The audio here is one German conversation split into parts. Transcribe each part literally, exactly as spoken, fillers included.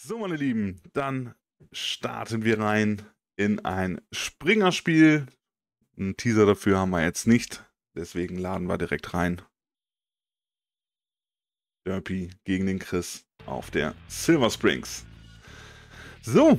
So, meine Lieben, dann starten wir rein in ein Springerspiel. Einen Teaser dafür haben wir jetzt nicht, deswegen laden wir direkt rein. Derpy gegen den Chris auf der Silver Springs. So.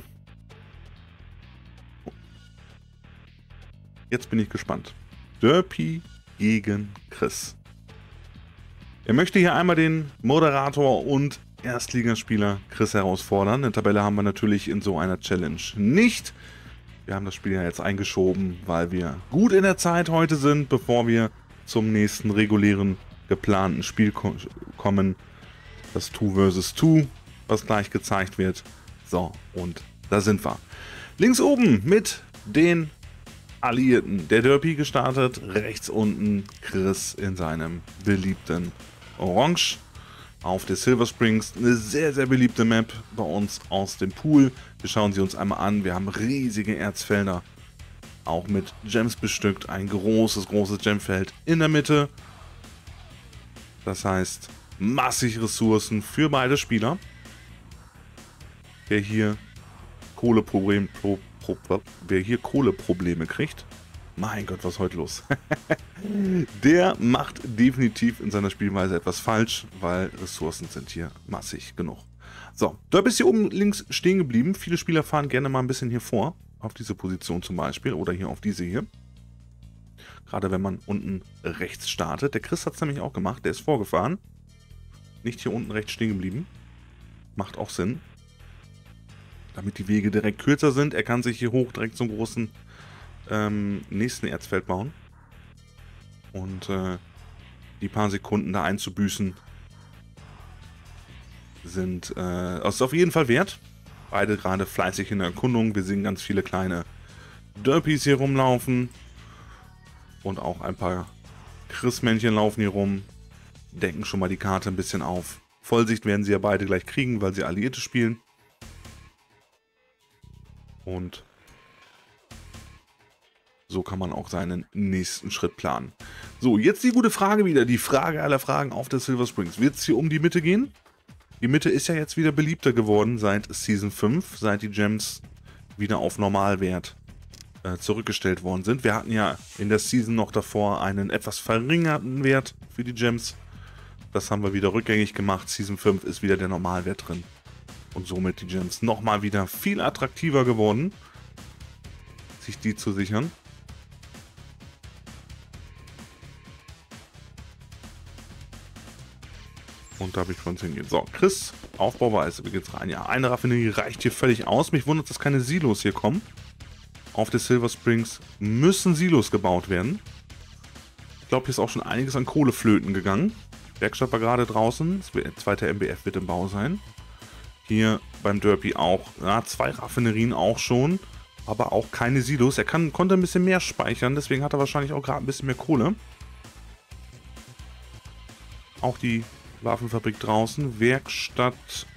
Jetzt bin ich gespannt. Derpy gegen Chris. Er möchte hier einmal den Moderator und Erstligaspieler Chris herausfordern. Eine Tabelle haben wir natürlich in so einer Challenge nicht. Wir haben das Spiel ja jetzt eingeschoben, weil wir gut in der Zeit heute sind, bevor wir zum nächsten regulären geplanten Spiel ko kommen. Das zwei versus zwei, was gleich gezeigt wird. So, und da sind wir. Links oben mit den Alliierten. Der Derpy gestartet, rechts unten Chris in seinem beliebten Orange. Auf der Silver Springs, eine sehr, sehr beliebte Map bei uns aus dem Pool. Wir schauen sie uns einmal an. Wir haben riesige Erzfelder, auch mit Gems bestückt. Ein großes, großes Gemfeld in der Mitte. Das heißt, massig Ressourcen für beide Spieler. Wer hier Kohleproblem, Pro, Pro, wer hier Kohleprobleme kriegt, mein Gott, was ist heute los? Der macht definitiv in seiner Spielweise etwas falsch, weil Ressourcen sind hier massig genug. So, da bist hier oben links stehen geblieben. Viele Spieler fahren gerne mal ein bisschen hier vor, auf diese Position zum Beispiel, oder hier auf diese hier. Gerade wenn man unten rechts startet. Der Chris hat es nämlich auch gemacht, der ist vorgefahren. Nicht hier unten rechts stehen geblieben. Macht auch Sinn. Damit die Wege direkt kürzer sind. Er kann sich hier hoch direkt zum großen ähm, nächsten Erzfeld bauen. Und äh, die paar Sekunden da einzubüßen sind äh, ist auf jeden Fall wert. Beide gerade fleißig in der Erkundung. Wir sehen ganz viele kleine Derpys hier rumlaufen. Und auch ein paar Chris-Männchen laufen hier rum. Decken schon mal die Karte ein bisschen auf. Vollsicht werden sie ja beide gleich kriegen, weil sie Alliierte spielen. Und so kann man auch seinen nächsten Schritt planen. So, jetzt die gute Frage wieder. Die Frage aller Fragen auf der Silver Springs. Wird es hier um die Mitte gehen? Die Mitte ist ja jetzt wieder beliebter geworden seit Season fünf, seit die Gems wieder auf Normalwert äh, zurückgestellt worden sind. Wir hatten ja in der Season noch davor einen etwas verringerten Wert für die Gems. Das haben wir wieder rückgängig gemacht. Season fünf ist wieder der Normalwert drin. Und somit die Gems nochmal wieder viel attraktiver geworden, sich die zu sichern. Und da habe ich von uns hingehen. So, Chris, Aufbauweise, wie geht's rein? Ja, eine Raffinerie reicht hier völlig aus. Mich wundert, dass keine Silos hier kommen. Auf der Silver Springs müssen Silos gebaut werden. Ich glaube, hier ist auch schon einiges an Kohleflöten gegangen. Werkstatt war gerade draußen. Der zweite M B F wird im Bau sein. Hier beim Derpy auch. Ja, zwei Raffinerien auch schon. Aber auch keine Silos. Er kann, konnte ein bisschen mehr speichern. Deswegen hat er wahrscheinlich auch gerade ein bisschen mehr Kohle. Auch die Waffenfabrik draußen. Werkstatt.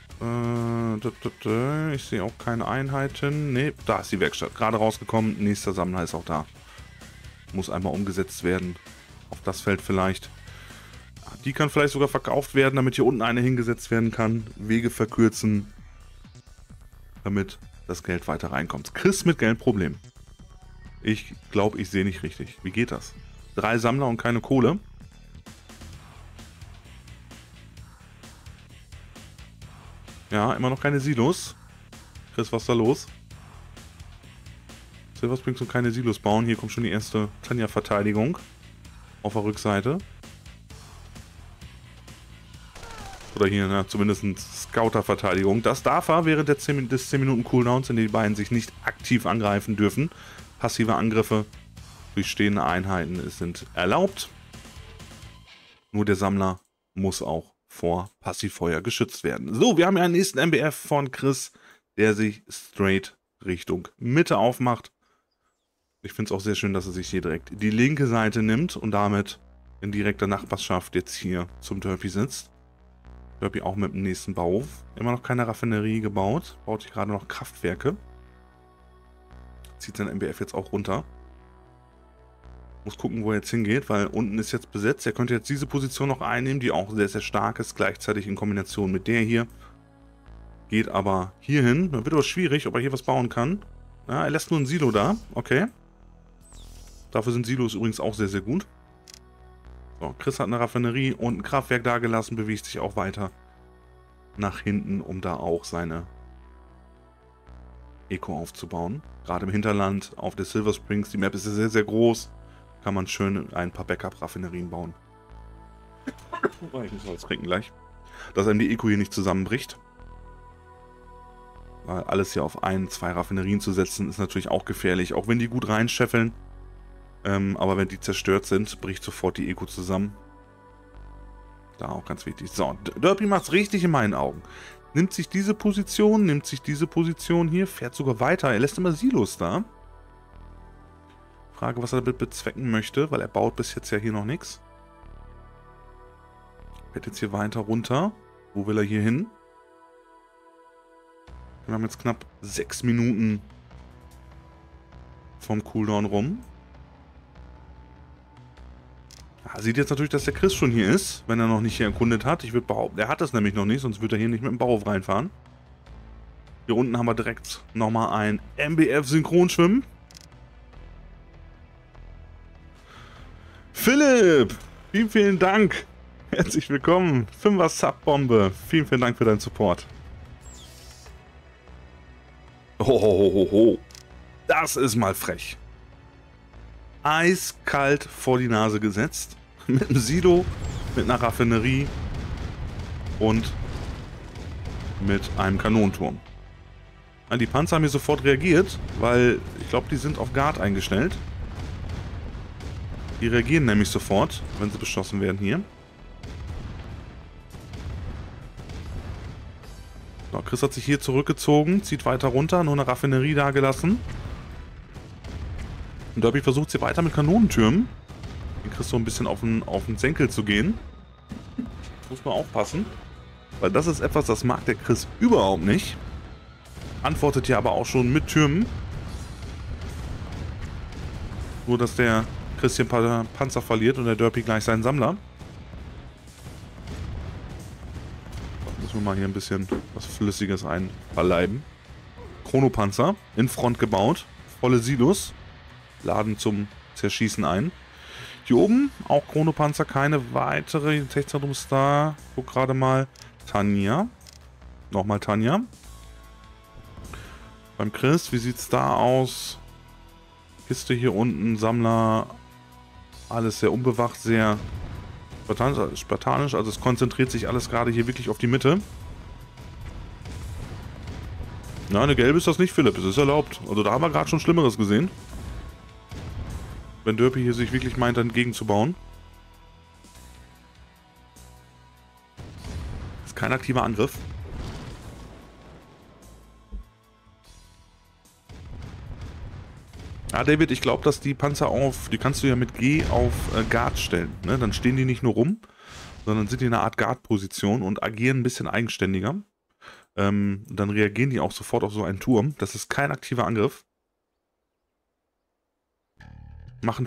Äh, ich sehe auch keine Einheiten. Ne, da ist die Werkstatt. Gerade rausgekommen. Nächster Sammler ist auch da. Muss einmal umgesetzt werden. Auf das Feld vielleicht. Die kann vielleicht sogar verkauft werden, damit hier unten eine hingesetzt werden kann. Wege verkürzen. Damit das Geld weiter reinkommt. Chris mit Geldproblem. Ich glaube, ich sehe nicht richtig. Wie geht das? Drei Sammler und keine Kohle. Ja, immer noch keine Silos. Chris, was ist da los? Silver Springs und keine Silos bauen. Hier kommt schon die erste Tanja-Verteidigung. Auf der Rückseite. Oder hier, na, zumindest eine Scouter-Verteidigung. Das darf er während der zehn, des zehn Minuten Cooldowns, in denen die beiden sich nicht aktiv angreifen dürfen. Passive Angriffe durch stehende Einheiten sind erlaubt. Nur der Sammler muss auch vor Passivfeuer geschützt werden. So, wir haben ja einen nächsten M B F von Chris, der sich straight Richtung Mitte aufmacht. Ich finde es auch sehr schön, dass er sich hier direkt die linke Seite nimmt und damit in direkter Nachbarschaft jetzt hier zum Derpy sitzt. Derpy auch mit dem nächsten Bauhof. Immer noch keine Raffinerie gebaut. Baut sich gerade noch Kraftwerke. Zieht sein M B F jetzt auch runter. Muss gucken, wo er jetzt hingeht, weil unten ist jetzt besetzt. Er könnte jetzt diese Position noch einnehmen, die auch sehr, sehr stark ist. Gleichzeitig in Kombination mit der hier. Geht aber hier hin. Dann wird aber schwierig, ob er hier was bauen kann. Ja, er lässt nur ein Silo da. Okay. Dafür sind Silos übrigens auch sehr, sehr gut. So, Chris hat eine Raffinerie und ein Kraftwerk da gelassen, bewegt sich auch weiter nach hinten, um da auch seine Eco aufzubauen. Gerade im Hinterland auf der Silver Springs. Die Map ist sehr, sehr groß. Kann man schön ein paar Backup-Raffinerien bauen. Ich muss was trinken gleich. Dass einem die Eco hier nicht zusammenbricht. Weil alles hier auf ein, zwei Raffinerien zu setzen, ist natürlich auch gefährlich. Auch wenn die gut reinscheffeln. Ähm, aber wenn die zerstört sind, bricht sofort die Eco zusammen. Da auch ganz wichtig. So, Derpy macht es richtig in meinen Augen. Nimmt sich diese Position, nimmt sich diese Position hier, fährt sogar weiter. Er lässt immer Silos da. Frage, was er damit bezwecken möchte, weil er baut bis jetzt ja hier noch nichts. Fährt jetzt hier weiter runter. Wo will er hier hin? Wir haben jetzt knapp sechs Minuten vom Cooldown rum. Ja, sieht jetzt natürlich, dass der Chris schon hier ist, wenn er noch nicht hier erkundet hat. Ich würde behaupten, er hat das nämlich noch nicht, sonst würde er hier nicht mit dem Bauhof reinfahren. Hier unten haben wir direkt nochmal ein M B F-Synchronschwimmen. Philipp, vielen, vielen Dank. Herzlich willkommen. Fünfer Subbombe. Vielen, vielen Dank für deinen Support. Hohohoho. Das ist mal frech. Eiskalt vor die Nase gesetzt. Mit einem Silo, mit einer Raffinerie und mit einem Kanonenturm. Die Panzer haben hier sofort reagiert, weil ich glaube, die sind auf Guard eingestellt. Die reagieren nämlich sofort, wenn sie beschossen werden hier. So, Chris hat sich hier zurückgezogen, zieht weiter runter, nur eine Raffinerie da gelassen. Und Derpy versucht sie weiter mit Kanonentürmen. Den Chris so ein bisschen auf den, auf den Senkel zu gehen. Muss man aufpassen. Weil das ist etwas, das mag der Chris überhaupt nicht. Antwortet ja aber auch schon mit Türmen. Nur, dass der Chris hier ein paar Panzer verliert und der Derpy gleich seinen Sammler. Da müssen wir mal hier ein bisschen was Flüssiges einverleiben. Chronopanzer in Front gebaut. Volle Silos. Laden zum Zerschießen ein. Hier oben auch Chronopanzer, keine weitere. Techzentrum ist da. Guck gerade mal. Tanja. Nochmal Tanja. Beim Chris, wie sieht's da aus? Kiste hier unten, Sammler. Alles sehr unbewacht, sehr spartanisch. Also es konzentriert sich alles gerade hier wirklich auf die Mitte. Na, eine gelbe ist das nicht, Philipp. Es ist erlaubt. Also da haben wir gerade schon Schlimmeres gesehen. Wenn Derpy hier sich wirklich meint, entgegenzubauen. Ist kein aktiver Angriff. Ja, David, ich glaube, dass die Panzer auf, die kannst du ja mit G auf äh, Guard stellen. Ne? Dann stehen die nicht nur rum, sondern sind die in einer Art Guard-Position und agieren ein bisschen eigenständiger. Ähm, dann reagieren die auch sofort auf so einen Turm. Das ist kein aktiver Angriff. Machen.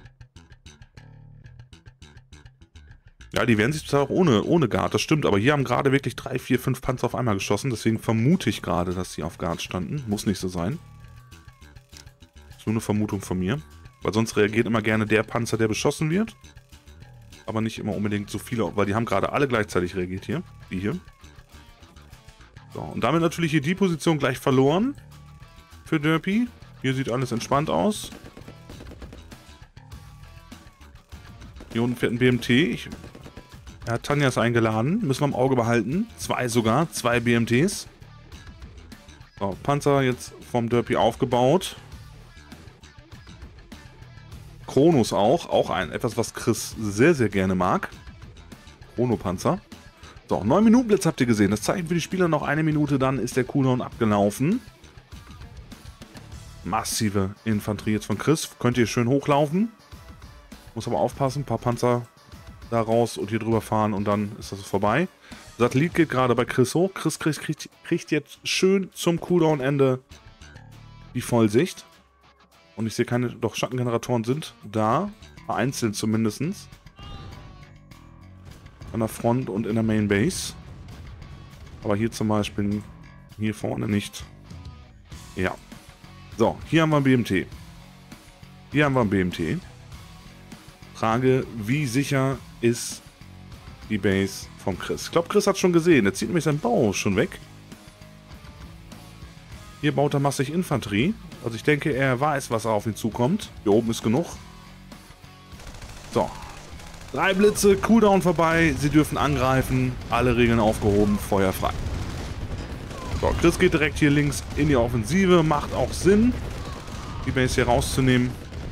Ja, die werden sich zwar auch ohne, ohne Guard, das stimmt, aber hier haben gerade wirklich drei, vier, fünf Panzer auf einmal geschossen, deswegen vermute ich gerade, dass sie auf Guard standen. Muss nicht so sein. Ist nur eine Vermutung von mir. Weil sonst reagiert immer gerne der Panzer, der beschossen wird. Aber nicht immer unbedingt so viele, weil die haben gerade alle gleichzeitig reagiert hier. Die hier. So, und damit natürlich hier die Position gleich verloren. Für Derpy. Hier sieht alles entspannt aus. Hier unten fährt ein B M T. Ich, er hat Tanjas eingeladen. Müssen wir im Auge behalten. Zwei sogar. Zwei B M Ts. So, Panzer jetzt vom Derpy aufgebaut. Kronos auch. Auch ein etwas, was Chris sehr, sehr gerne mag. Chronopanzer. So, neun Minuten Blitz habt ihr gesehen. Das Zeichen für die Spieler noch eine Minute, dann ist der Cooldown abgelaufen. Massive Infanterie jetzt von Chris. Könnt ihr schön hochlaufen. Muss aber aufpassen, ein paar Panzer da raus und hier drüber fahren und dann ist das vorbei. Satellit geht gerade bei Chris hoch. Chris kriegt, kriegt, kriegt jetzt schön zum Cooldown-Ende die Vollsicht. Und ich sehe keine, doch Schattengeneratoren sind da, vereinzelt zumindest. An der Front und in der Main Base. Aber hier zum Beispiel Hier vorne nicht. Ja. So, hier haben wir ein B M T. Hier haben wir ein B M T. Frage, wie sicher ist die Base vom Chris? Ich glaube, Chris hat schon gesehen. Er zieht nämlich seinen Bau schon weg. Hier baut er massig Infanterie. Also ich denke, er weiß, was auf ihn zukommt. Hier oben ist genug. So. Drei Blitze, Cooldown vorbei. Sie dürfen angreifen. Alle Regeln aufgehoben, Feuer frei. So, Chris geht direkt hier links in die Offensive. Macht auch Sinn, die Base hier rauszunehmen.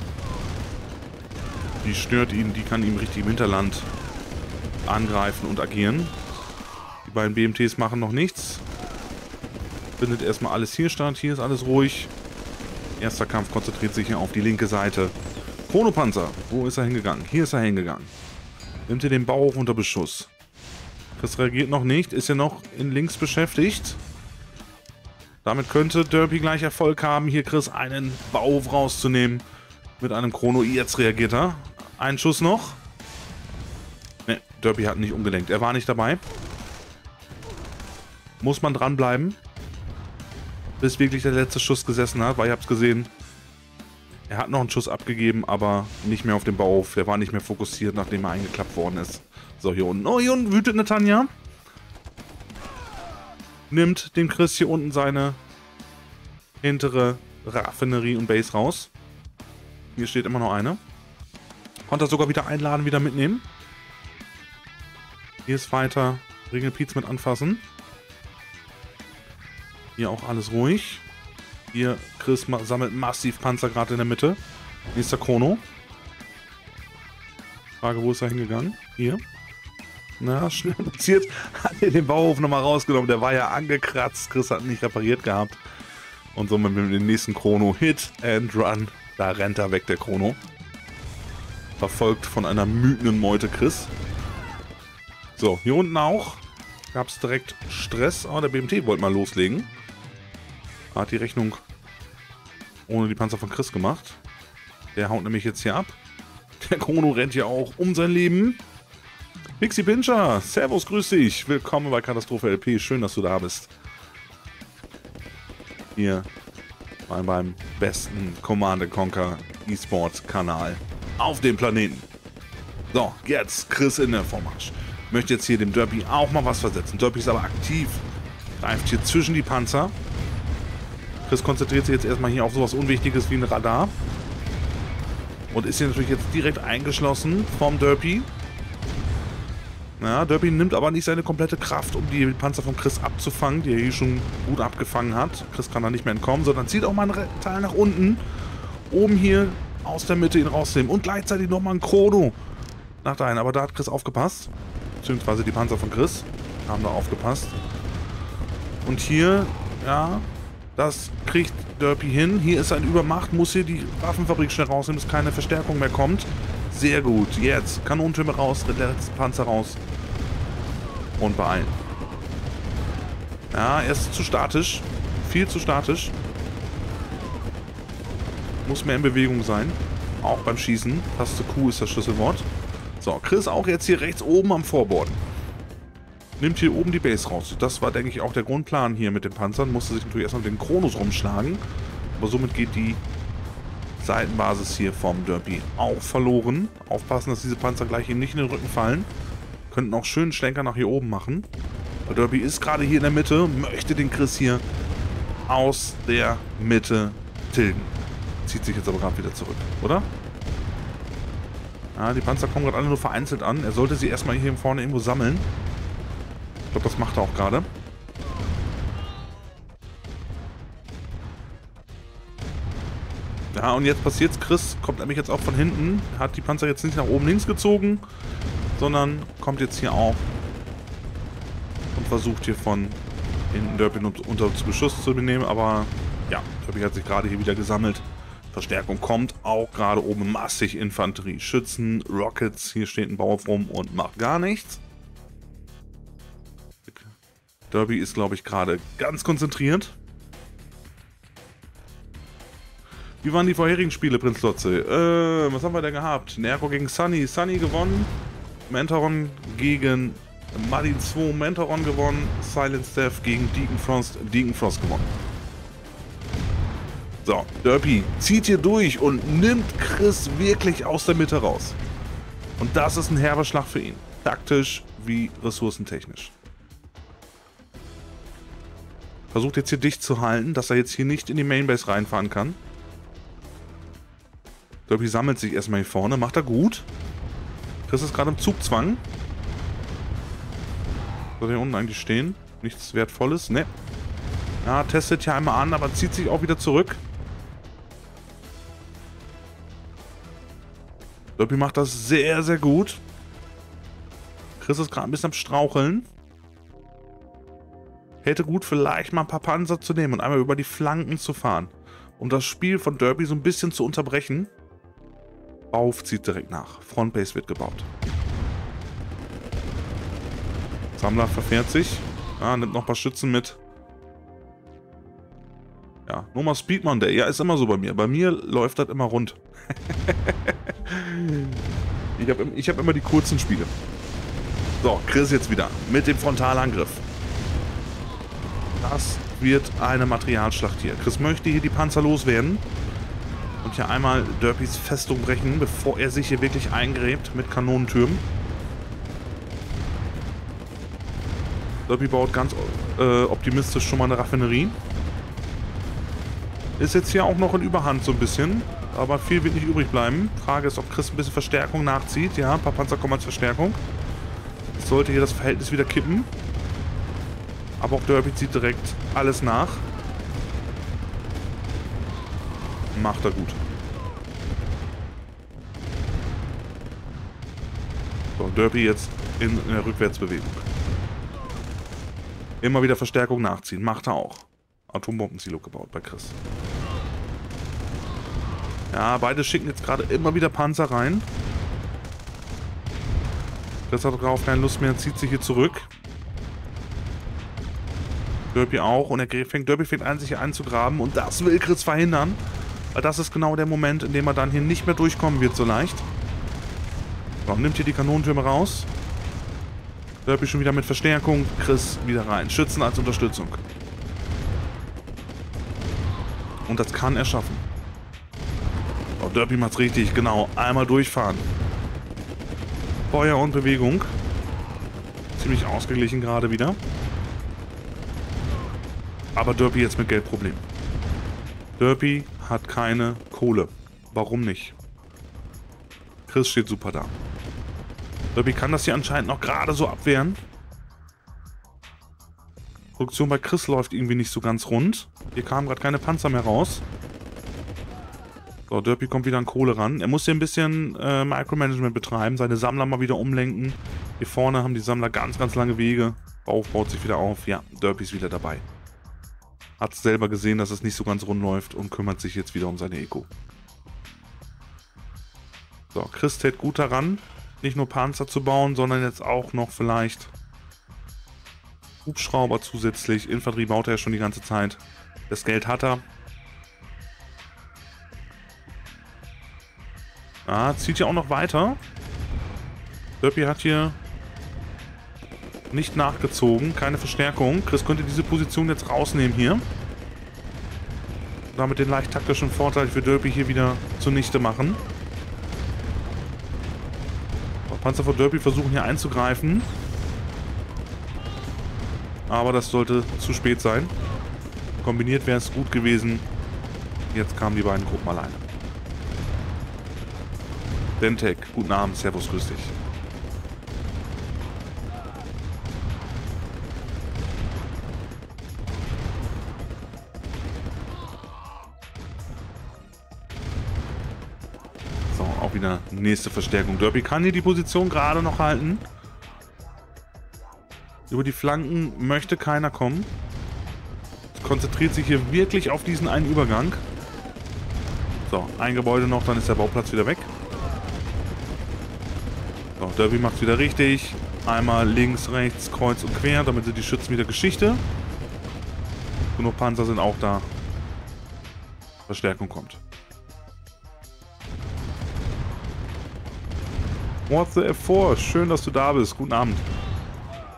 Die stört ihn, die kann ihm richtig im Hinterland angreifen und agieren. Die beiden B M Ts machen noch nichts. Findet erstmal alles hier statt. Hier ist alles ruhig. Erster Kampf konzentriert sich hier auf die linke Seite. Chronopanzer, wo ist er hingegangen? Hier ist er hingegangen. Nimmt ihr den Bau hoch unter Beschuss. Chris reagiert noch nicht, ist ja noch in links beschäftigt. Damit könnte Derpy gleich Erfolg haben, hier Chris einen Bauhof rauszunehmen. Mit einem Chrono. Jetzt reagiert er. Ein Schuss noch. Ne, Derpy hat nicht umgelenkt. Er war nicht dabei. Muss man dranbleiben. Bis wirklich der letzte Schuss gesessen hat, weil ihr habt es gesehen. Er hat noch einen Schuss abgegeben, aber nicht mehr auf den Bauhof. Der war nicht mehr fokussiert, nachdem er eingeklappt worden ist. So, hier unten. Oh, hier unten wütet eine Tanja. Nimmt dem Chris hier unten seine hintere Raffinerie und Base raus. Hier steht immer noch eine. Konnte er sogar wieder einladen, wieder mitnehmen. Hier ist weiter Ringelpiez mit anfassen. Hier auch alles ruhig. Hier, Chris ma sammelt massiv Panzer gerade in der Mitte. Nächster Chrono. Frage, wo ist er hingegangen? Hier. Na, schnell passiert. Hat er den Bauhof nochmal rausgenommen. Der war ja angekratzt. Chris hat ihn nicht repariert gehabt. Und somit mit dem nächsten Chrono. Hit and Run. Da rennt er weg, der Chrono. Verfolgt von einer wütenden Meute Chris. So, hier unten auch. Gab es direkt Stress. Oh, der B M T wollte mal loslegen. Hat die Rechnung ohne die Panzer von Chris gemacht. Der haut nämlich jetzt hier ab. Der Chrono rennt hier auch um sein Leben. Pixie Pincher, servus, grüß dich. Willkommen bei Katastrophe L P. Schön, dass du da bist. Hier mal beim besten Command and Conquer E-Sport Kanal auf dem Planeten. So, jetzt Chris in der Vormarsch. Möchte jetzt hier dem Derpy auch mal was versetzen. Derpy ist aber aktiv. Greift hier zwischen die Panzer. Chris konzentriert sich jetzt erstmal hier auf sowas Unwichtiges wie ein Radar. Und ist hier natürlich jetzt direkt eingeschlossen vom Derpy. Ja, Derpy nimmt aber nicht seine komplette Kraft, um die Panzer von Chris abzufangen, die er hier schon gut abgefangen hat. Chris kann da nicht mehr entkommen, sondern zieht auch mal einen Teil nach unten, um hier aus der Mitte ihn rauszunehmen. Und gleichzeitig nochmal ein Chrono nach dahin. Aber da hat Chris aufgepasst. Beziehungsweise die Panzer von Chris haben da aufgepasst. Und hier, ja, das kriegt Derpy hin. Hier ist ein Übermacht, muss hier die Waffenfabrik schnell rausnehmen, dass keine Verstärkung mehr kommt. Sehr gut. Jetzt Kanonentürme raus, der letzte Panzer raus. Und beeilen. Ja, er ist zu statisch. Viel zu statisch. Muss mehr in Bewegung sein. Auch beim Schießen. Taste Q ist das Schlüsselwort. So, Chris auch jetzt hier rechts oben am Vorborden. Nimmt hier oben die Base raus. Das war, denke ich, auch der Grundplan hier mit den Panzern. Musste sich natürlich erstmal mit den Chronos rumschlagen. Aber somit geht die Seitenbasis hier vom Derpy auch verloren. Aufpassen, dass diese Panzer gleich ihm nicht in den Rücken fallen. Könnten auch schön Schlenker nach hier oben machen. Der Derpy ist gerade hier in der Mitte. Möchte den Chris hier aus der Mitte tilgen. Zieht sich jetzt aber gerade wieder zurück, oder? Ja, die Panzer kommen gerade alle nur vereinzelt an. Er sollte sie erstmal hier vorne irgendwo sammeln. Ich glaube, das macht er auch gerade. Ja, und jetzt passiert's. Chris kommt nämlich jetzt auch von hinten. Hat die Panzer jetzt nicht nach oben links gezogen, sondern kommt jetzt hier auch und versucht hier von hinten Derpy unter Beschuss zu benehmen. Aber ja, Derpy hat sich gerade hier wieder gesammelt. Verstärkung kommt auch gerade oben massig Infanterie. Schützen, Rockets. Hier steht ein Bauhof rum und macht gar nichts. Derpy ist, glaube ich, gerade ganz konzentriert. Wie waren die vorherigen Spiele, Prinz Lotze? Äh, was haben wir denn gehabt? Nerko gegen Sunny. Sunny gewonnen. Mentoron gegen Martin zwei Mentoron gewonnen. Silence Death gegen Deacon Frost. Deacon Frost gewonnen. So, Derpy zieht hier durch und nimmt Chris wirklich aus der Mitte raus. Und das ist ein herber Schlag für ihn. Taktisch wie ressourcentechnisch. Versucht jetzt hier dicht zu halten, dass er jetzt hier nicht in die Mainbase reinfahren kann. Derpy sammelt sich erstmal hier vorne. Macht er gut. Chris ist gerade im Zugzwang. Soll der hier unten eigentlich stehen? Nichts Wertvolles? Ne. Ja, testet hier einmal an, aber zieht sich auch wieder zurück. Derpy macht das sehr, sehr gut. Chris ist gerade ein bisschen am Straucheln. Hätte gut vielleicht mal ein paar Panzer zu nehmen und einmal über die Flanken zu fahren. Um das Spiel von Derpy so ein bisschen zu unterbrechen. Auf zieht direkt nach. Frontbase wird gebaut. Sammler verfährt sich. Ja, nimmt noch ein paar Schützen mit. Ja, nur mal Speedman Day. Ja, ist immer so bei mir. Bei mir läuft das immer rund. ich habe ich hab immer die kurzen Spiele. So, Chris jetzt wieder mit dem Frontalangriff. Das wird eine Materialschlacht hier. Chris möchte hier die Panzer loswerden. Und hier einmal Derpys Festung brechen, bevor er sich hier wirklich eingräbt mit Kanonentürmen. Derpy baut ganz äh, optimistisch schon mal eine Raffinerie. Ist jetzt hier auch noch in Überhand so ein bisschen. Aber viel wird nicht übrig bleiben. Frage ist, ob Chris ein bisschen Verstärkung nachzieht. Ja, ein paar Panzer kommen als Verstärkung. Jetzt sollte hier das Verhältnis wieder kippen. Aber auch Derpy zieht direkt alles nach. Macht er gut. So, Derpy jetzt in, in der Rückwärtsbewegung. Immer wieder Verstärkung nachziehen. Macht er auch. Atombombensilo gebaut bei Chris. Ja, beide schicken jetzt gerade immer wieder Panzer rein. Chris hat darauf keine Lust mehr, zieht sich hier zurück. Derpy auch. Und er fängt, Derpy fängt an, sich hier einzugraben. Und das will Chris verhindern. Weil das ist genau der Moment, in dem er dann hier nicht mehr durchkommen wird so leicht. So, nimmt hier die Kanonentürme raus. Derpy schon wieder mit Verstärkung. Chris wieder rein. Schützen als Unterstützung. Und das kann er schaffen. So, Derpy macht's richtig. Genau. Einmal durchfahren. Feuer und Bewegung. Ziemlich ausgeglichen gerade wieder. Aber Derpy jetzt mit Geldproblem. Derpy hat keine Kohle. Warum nicht? Chris steht super da. Derpy kann das hier anscheinend noch gerade so abwehren. Produktion bei Chris läuft irgendwie nicht so ganz rund. Hier kamen gerade keine Panzer mehr raus. So, Derpy kommt wieder an Kohle ran. Er muss hier ein bisschen äh, Micromanagement betreiben, seine Sammler mal wieder umlenken. Hier vorne haben die Sammler ganz, ganz lange Wege. Bauch baut sich wieder auf. Ja, Derpy ist wieder dabei. Hat selber gesehen, dass es nicht so ganz rund läuft und kümmert sich jetzt wieder um seine Eco. So, Chris tät gut daran, nicht nur Panzer zu bauen, sondern jetzt auch noch vielleicht Hubschrauber zusätzlich. Infanterie baut er ja schon die ganze Zeit. Das Geld hat er. Ja, zieht ja auch noch weiter. Derpy hat hier nicht nachgezogen, keine Verstärkung. Chris könnte diese Position jetzt rausnehmen hier. Damit den leicht taktischen Vorteil für Derpy hier wieder zunichte machen. Panzer von Derpy versuchen hier einzugreifen. Aber das sollte zu spät sein. Kombiniert wäre es gut gewesen. Jetzt kamen die beiden Gruppen alleine. Dentek, guten Abend, servus, grüß dich. So, auch wieder nächste Verstärkung. Derpy kann hier die Position gerade noch halten. Über die Flanken möchte keiner kommen. Konzentriert sich hier wirklich auf diesen einen Übergang. So, ein Gebäude noch, dann ist der Bauplatz wieder weg. So, Derpy macht es wieder richtig. Einmal links, rechts, kreuz und quer, damit sind die Schützen wieder Geschichte. Genug Panzer sind auch da. Verstärkung kommt. What the F vier? Schön, dass du da bist. Guten Abend.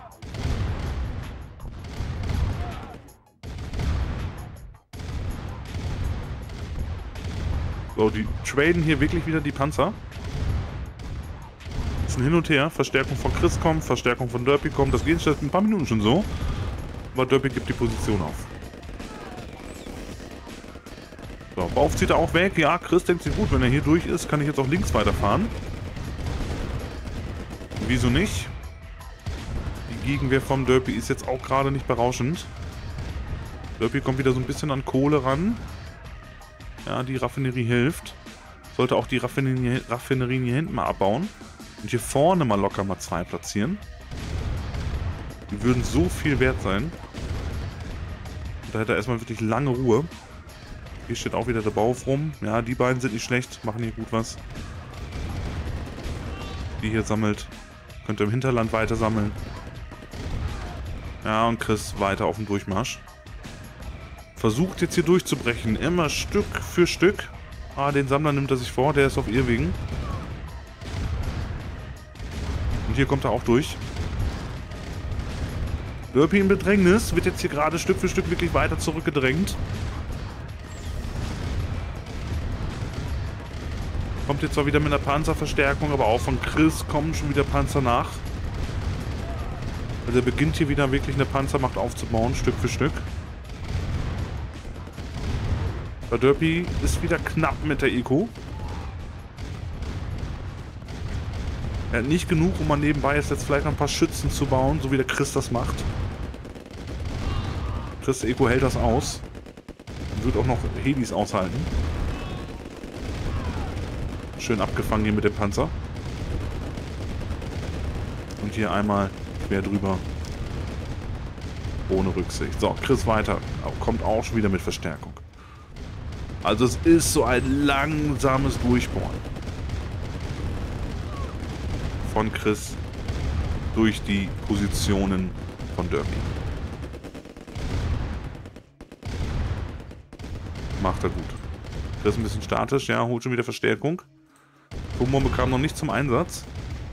So, die traden hier wirklich wieder die Panzer. Das ist ein Hin und Her. Verstärkung von Chris kommt, Verstärkung von Derpy kommt. Das geht seit ein paar Minuten schon so. Aber Derpy gibt die Position auf. So, Bauf zieht er auch weg. Ja, Chris denkt sich, gut, wenn er hier durch ist, kann ich jetzt auch links weiterfahren. Wieso nicht? Die Gegenwehr vom Derpy ist jetzt auch gerade nicht berauschend. Derpy kommt wieder so ein bisschen an Kohle ran. Ja, die Raffinerie hilft. Sollte auch die Raffinerie, Raffinerien hier hinten mal abbauen. Und hier vorne mal locker mal zwei platzieren. Die würden so viel wert sein. Da hätte er erstmal wirklich lange Ruhe. Hier steht auch wieder der Bauf rum. Ja, die beiden sind nicht schlecht. Machen hier gut was. Die hier sammelt. Könnte im Hinterland weiter sammeln. Ja, und Chris weiter auf dem Durchmarsch. Versucht jetzt hier durchzubrechen. Immer Stück für Stück. Ah, den Sammler nimmt er sich vor. Der ist auf Irrwegen. Und hier kommt er auch durch. Derpy in Bedrängnis. Wird jetzt hier gerade Stück für Stück wirklich weiter zurückgedrängt. Kommt jetzt zwar wieder mit einer Panzerverstärkung, aber auch von Chris kommen schon wieder Panzer nach. Also er beginnt hier wieder wirklich eine Panzermacht aufzubauen, Stück für Stück. Bei Derpy ist wieder knapp mit der Eco. Er hat nicht genug, um mal nebenbei jetzt vielleicht noch ein paar Schützen zu bauen, so wie der Chris das macht. Chris der Eco hält das aus. Und wird auch noch Helis aushalten. Schön abgefangen hier mit dem Panzer. Und hier einmal quer drüber. Ohne Rücksicht. So, Chris weiter. Kommt auch schon wieder mit Verstärkung. Also es ist so ein langsames Durchbohren. Von Chris durch die Positionen von Derpy. Macht er gut. Chris ein bisschen statisch. Ja, holt schon wieder Verstärkung. Atombombe kam noch nicht zum Einsatz.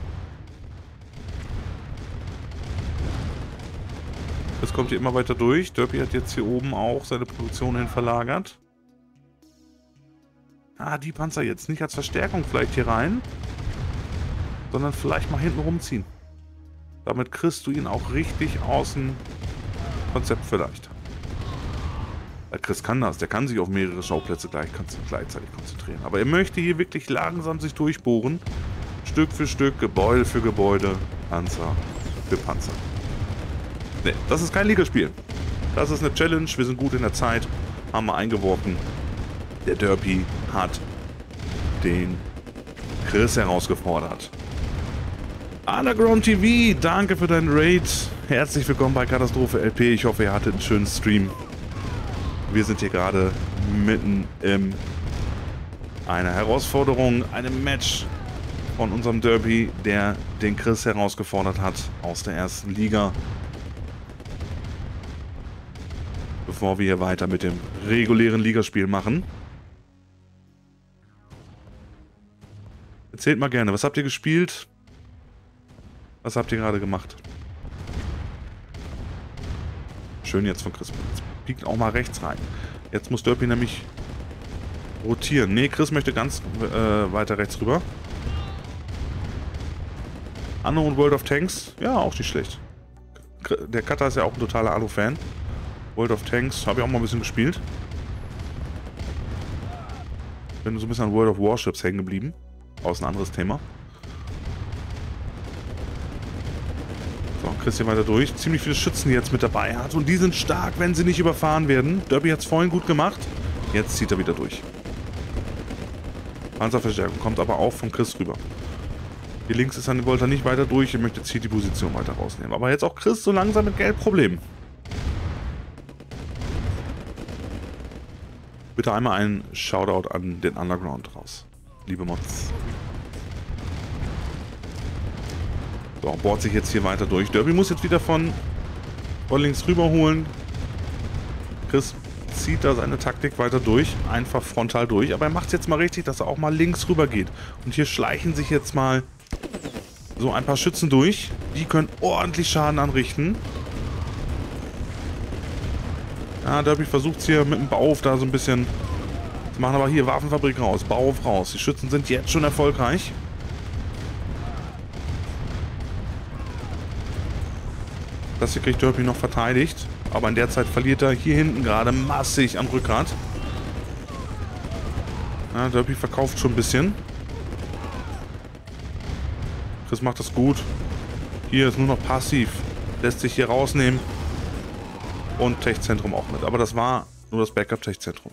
Das kommt hier immer weiter durch. Derpy hat jetzt hier oben auch seine Produktion hin verlagert. Ah, die Panzer jetzt nicht als Verstärkung vielleicht hier rein, sondern vielleicht mal hinten rumziehen. Damit kriegst du ihn auch richtig aus dem Konzept vielleicht. Der Chris kann das, der kann sich auf mehrere Schauplätze gleich, gleichzeitig konzentrieren. Aber er möchte hier wirklich langsam sich durchbohren. Stück für Stück, Gebäude für Gebäude, Panzer für Panzer. Ne, das ist kein Ligaspiel. Das ist eine Challenge, wir sind gut in der Zeit, haben wir eingeworfen. Der Derpy hat den Chris herausgefordert. Underground T V, danke für deinen Raid. Herzlich willkommen bei Katastrophe L P. Ich hoffe, ihr hattet einen schönen Stream. Wir sind hier gerade mitten in einer Herausforderung, einem Match von unserem Derpy, der den Chris herausgefordert hat aus der ersten Liga. Bevor wir hier weiter mit dem regulären Ligaspiel machen. Erzählt mal gerne, was habt ihr gespielt? Was habt ihr gerade gemacht? Schön jetzt von Chris. Jetzt piekt auch mal rechts rein. Jetzt muss Derpy nämlich rotieren. Ne, Chris möchte ganz äh, weiter rechts rüber. Anno und World of Tanks. Ja, auch nicht schlecht. Der Cutter ist ja auch ein totaler Anno-Fan. World of Tanks habe ich auch mal ein bisschen gespielt. Bin so ein bisschen an World of Warships hängen geblieben. Aus ein anderes Thema. So, Chris hier weiter durch. Ziemlich viele Schützen, die jetzt mit dabei hat. Und die sind stark, wenn sie nicht überfahren werden. Derpy hat es vorhin gut gemacht. Jetzt zieht er wieder durch. Panzerverstärkung kommt aber auch von Chris rüber. Hier links ist er, wollte er nicht weiter durch. Er möchte jetzt hier die Position weiter rausnehmen. Aber jetzt auch Chris so langsam mit Geldproblemen. Bitte einmal einen Shoutout an den Underground raus. Liebe Mods. So, bohrt sich jetzt hier weiter durch. Derpy muss jetzt wieder von, von links rüber holen. Chris zieht da seine Taktik weiter durch. Einfach frontal durch. Aber er macht es jetzt mal richtig, dass er auch mal links rüber geht. Und hier schleichen sich jetzt mal so ein paar Schützen durch. Die können ordentlich Schaden anrichten. Ja, Derpy versucht es hier mit dem Bauf da so ein bisschen Jetzt machen aber hier Waffenfabrik raus, Bauhof raus. Die Schützen sind jetzt schon erfolgreich. Das hier kriegt Derpy noch verteidigt. Aber in der Zeit verliert er hier hinten gerade massig am Rückgrat. Ja, Derpy verkauft schon ein bisschen. Chris macht das gut. Hier ist nur noch passiv. Lässt sich hier rausnehmen. Und Tech-Zentrum auch mit. Aber das war nur das Backup-Tech-Zentrum.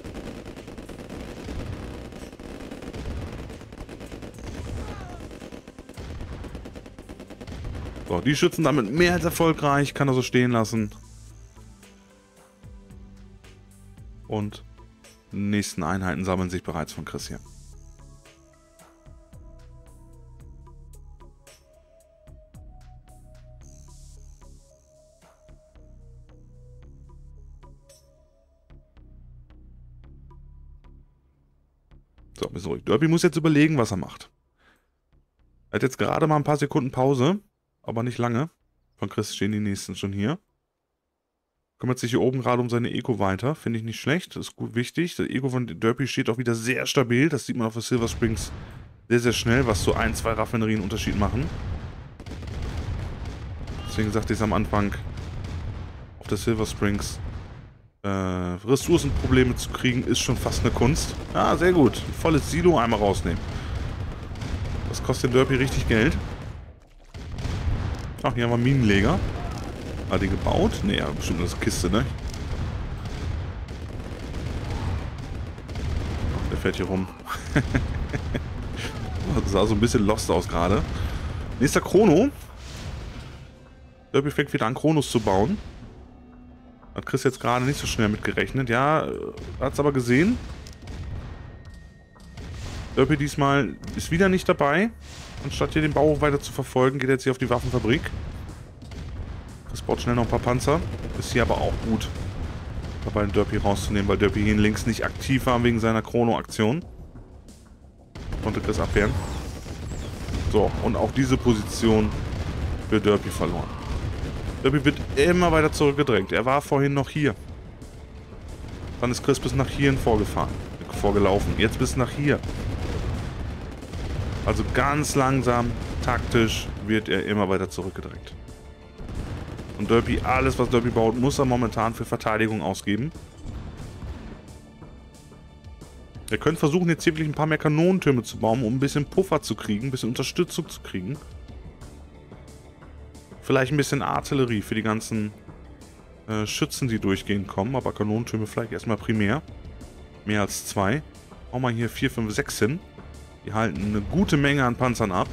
So, die Schützen damit mehr als erfolgreich. Kann er so stehen lassen. Und die nächsten Einheiten sammeln sich bereits von Chris hier. So, ein bisschen ruhig. Derpy muss jetzt überlegen, was er macht. Er hat jetzt gerade mal ein paar Sekunden Pause, aber nicht lange. Von Chris stehen die nächsten schon hier. Kümmert sich hier oben gerade um seine Eco weiter. Finde ich nicht schlecht. Das ist gut wichtig. Das Eco von Derpy steht auch wieder sehr stabil. Das sieht man auf der Silver Springs sehr, sehr schnell, was so ein, zwei Raffinerien Unterschied machen. Deswegen sagte ich es am Anfang, auf der Silver Springs äh, Ressourcenprobleme zu kriegen, ist schon fast eine Kunst. Ah, sehr gut. Ein volles Silo einmal rausnehmen. Das kostet den Derpy richtig Geld. Ach, hier haben wir Minenleger. Hat die gebaut? Ne, ja, bestimmt eine Kiste, ne? Der fährt hier rum. Das sah so ein bisschen lost aus gerade. Nächster Chrono. Derpy fängt wieder an, Chronos zu bauen. Hat Chris jetzt gerade nicht so schnell mitgerechnet. Ja, hat es aber gesehen. Derpy diesmal ist wieder nicht dabei. Anstatt hier den Bauhof weiter zu verfolgen, geht er jetzt hier auf die Waffenfabrik. Das baut schnell noch ein paar Panzer. Ist hier aber auch gut, dabei den Derpy rauszunehmen, weil Derpy hier links nicht aktiv war wegen seiner Chrono-Aktion. Konnte Chris abwehren. So, und auch diese Position wird Derpy verloren. Derpy wird immer weiter zurückgedrängt. Er war vorhin noch hier. Dann ist Chris bis nach hierhin vorgefahren, vorgelaufen. Jetzt bis nach hier. Also ganz langsam, taktisch wird er immer weiter zurückgedrängt. Und Derpy, alles was Derpy baut, muss er momentan für Verteidigung ausgeben. Er könnte versuchen, jetzt hier wirklich ein paar mehr Kanonentürme zu bauen, um ein bisschen Puffer zu kriegen, ein bisschen Unterstützung zu kriegen. Vielleicht ein bisschen Artillerie für die ganzen äh, Schützen, die durchgehend kommen, aber Kanonentürme vielleicht erstmal primär. Mehr als zwei. Auch mal hier vier, fünf, sechs hin. Die halten eine gute Menge an Panzern ab.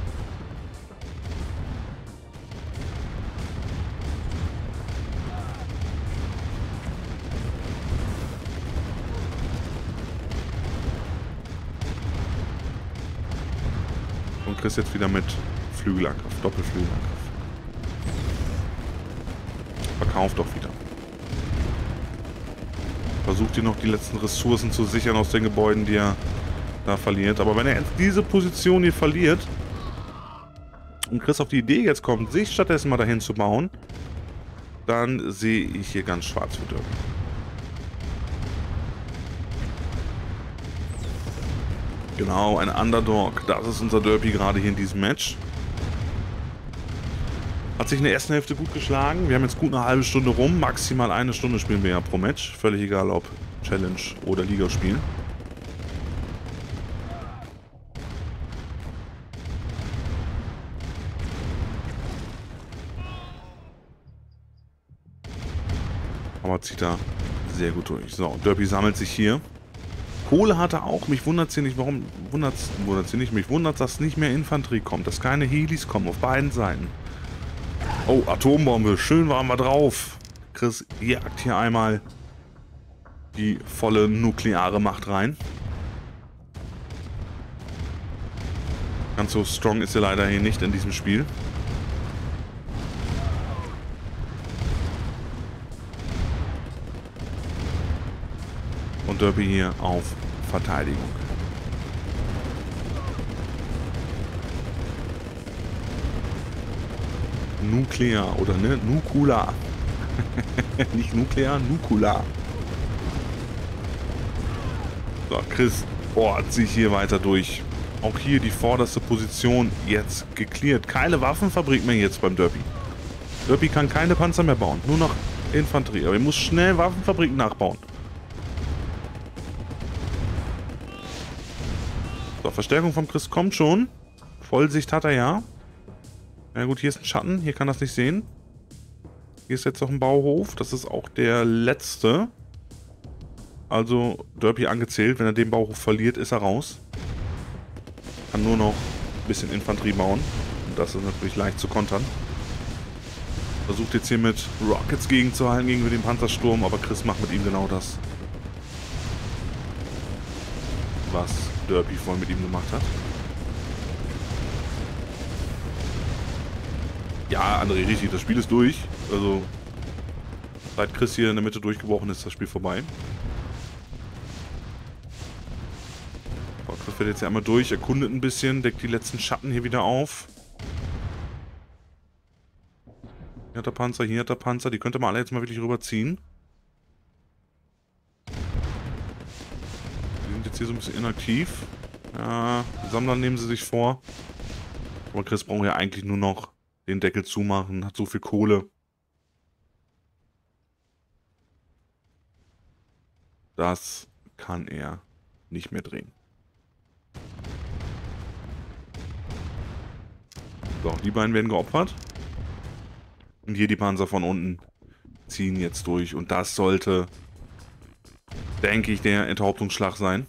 Und Chris jetzt wieder mit Flügelangriff, Doppelflügelangriff. Verkauft auch wieder. Versucht hier noch die letzten Ressourcen zu sichern aus den Gebäuden, die er da verliert. Aber wenn er jetzt diese Position hier verliert und Chris auf die Idee jetzt kommt, sich stattdessen mal dahin zu bauen, dann sehe ich hier ganz schwarz für Derpy. Genau, ein Underdog. Das ist unser Derpy gerade hier in diesem Match. Hat sich in der ersten Hälfte gut geschlagen. Wir haben jetzt gut eine halbe Stunde rum. Maximal eine Stunde spielen wir ja pro Match. Völlig egal, ob Challenge oder Ligaspiel. Aber zieht da sehr gut durch. So, Derpy sammelt sich hier. Kohle hat er auch. Mich wundert sie nicht. Warum wundert sie nicht? Mich wundert, dass nicht mehr Infanterie kommt. Dass keine Helis kommen auf beiden Seiten. Oh, Atombombe. Schön waren wir drauf. Chris jagt hier einmal die volle nukleare Macht rein. Ganz so strong ist er leider hier nicht in diesem Spiel. Und Derpy hier auf Verteidigung. Nuklear oder ne? Nukula. Nicht nuklear, Nukula. So, Chris bohrt sich hier weiter durch. Auch hier die vorderste Position jetzt geklärt. Keine Waffenfabrik mehr jetzt beim Derpy. Derpy kann keine Panzer mehr bauen. Nur noch Infanterie. Aber er muss schnell Waffenfabriken nachbauen. So, Verstärkung vom Chris kommt schon. Vollsicht hat er ja. Na gut, hier ist ein Schatten. Hier kann das nicht sehen. Hier ist jetzt noch ein Bauhof. Das ist auch der letzte. Also Derpy angezählt. Wenn er den Bauhof verliert, ist er raus. Kann nur noch ein bisschen Infanterie bauen. Und das ist natürlich leicht zu kontern. Versucht jetzt hier mit Rockets gegenzuhalten gegen den Panzersturm. Aber Chris macht mit ihm genau das, was Derpy vorhin mit ihm gemacht hat. Ja, André, richtig. Das Spiel ist durch. Also, seit Chris hier in der Mitte durchgebrochen ist, das Spiel vorbei. So, Chris fährt jetzt hier einmal durch, erkundet ein bisschen, deckt die letzten Schatten hier wieder auf. Hier hat der Panzer, hier hat der Panzer. Die könnte man alle jetzt mal wirklich rüberziehen. Die sind jetzt hier so ein bisschen inaktiv. Ja, Sammler nehmen sie sich vor. Aber Chris braucht ja eigentlich nur noch den Deckel zumachen, hat so viel Kohle. Das kann er nicht mehr drehen. So, die beiden werden geopfert. Und hier die Panzer von unten ziehen jetzt durch. Und das sollte, denke ich, der Enthauptungsschlag sein.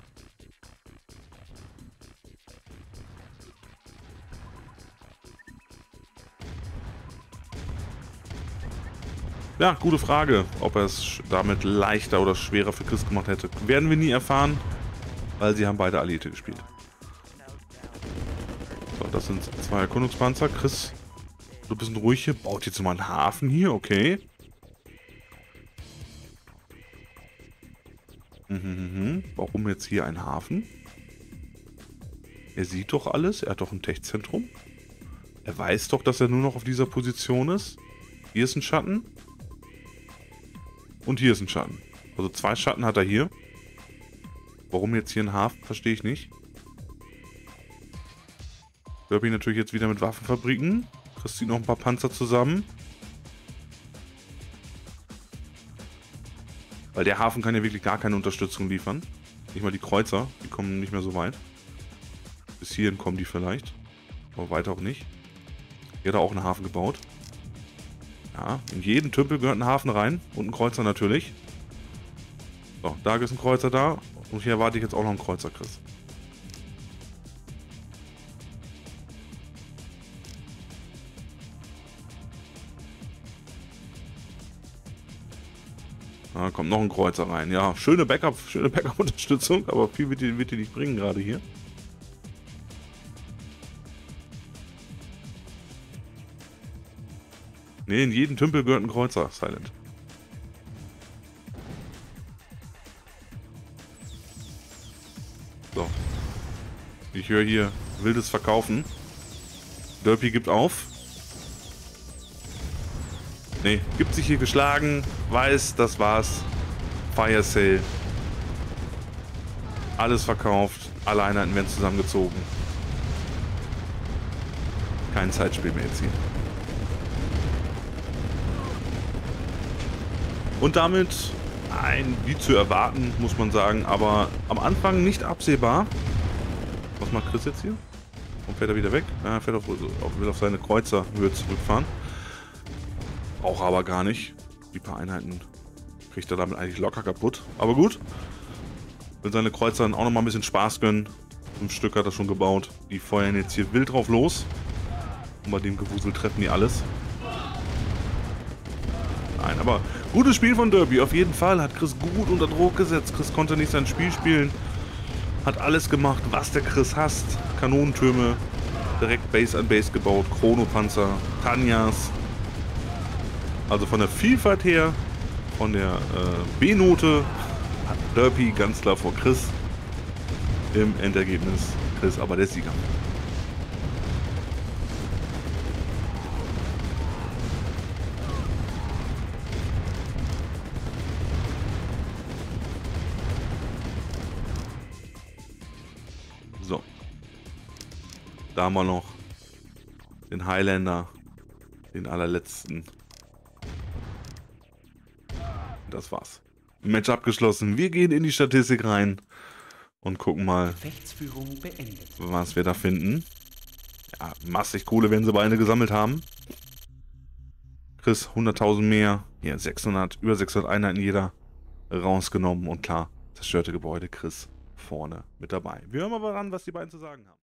Ja, gute Frage, ob er es damit leichter oder schwerer für Chris gemacht hätte. Werden wir nie erfahren, weil sie haben beide Alliierte gespielt. So, das sind zwei Erkundungspanzer. Chris, du bist ein ruhig hier. Baut jetzt mal einen Hafen hier, okay. Mhm, warum jetzt hier ein Hafen? Er sieht doch alles, er hat doch ein Tech-Zentrum. Er weiß doch, dass er nur noch auf dieser Position ist. Hier ist ein Schatten. Und hier ist ein Schatten. Also zwei Schatten hat er hier. Warum jetzt hier ein Hafen, verstehe ich nicht. Derpy natürlich jetzt wieder mit Waffenfabriken. Chris zieht noch ein paar Panzer zusammen. Weil der Hafen kann ja wirklich gar keine Unterstützung liefern. Nicht mal die Kreuzer, die kommen nicht mehr so weit. Bis hierhin kommen die vielleicht. Aber weiter auch nicht. Hier hat er auch einen Hafen gebaut. Ja, in jeden Tümpel gehört ein Hafen rein. Und ein Kreuzer natürlich. So, da ist ein Kreuzer da. Und hier erwarte ich jetzt auch noch einen Kreuzer, Chris. Da kommt noch ein Kreuzer rein. Ja, schöne Backup, schöne Backup-Unterstützung. Aber viel wird die, wird die nicht bringen gerade hier. Ne, in jeden Tümpel gehört ein Kreuzer, Silent. So. Ich höre hier wildes Verkaufen. Derpy gibt auf. Ne, gibt sich hier geschlagen. Weiß, das war's. Fire Sale. Alles verkauft. Alle Einheiten werden zusammengezogen. Kein Zeitspiel mehr jetzt hier. Und damit ein, wie zu erwarten, muss man sagen, aber am Anfang nicht absehbar. Was macht Chris jetzt hier? Und fährt er wieder weg? Ja, er fährt auf, auf, will auf seine Kreuzerhöhe zurückfahren. Braucht er aber gar nicht. Die paar Einheiten kriegt er damit eigentlich locker kaputt. Aber gut. Will seine Kreuzer dann auch noch mal ein bisschen Spaß gönnen. Fünf Stück hat er schon gebaut. Die feuern jetzt hier wild drauf los. Und bei dem Gewusel treffen die alles. Nein, aber gutes Spiel von Derpy, auf jeden Fall. Hat Chris gut unter Druck gesetzt. Chris konnte nicht sein Spiel spielen. Hat alles gemacht, was der Chris hasst. Kanonentürme, direkt Base an Base gebaut. Chronopanzer, Tanyas. Also von der Vielfalt her, von der äh, B-Note, hat Derpy ganz klar vor Chris. Im Endergebnis Chris aber der Sieger. Da haben wir noch den Highlander, den allerletzten. Das war's. Match abgeschlossen. Wir gehen in die Statistik rein und gucken mal, was wir da finden. Ja, massig Kohle, wenn sie beide gesammelt haben. Chris hunderttausend mehr. Hier sechshundert, über sechshundert Einheiten jeder rausgenommen. Und klar, zerstörte Gebäude, Chris vorne mit dabei. Wir hören mal ran, was die beiden zu sagen haben.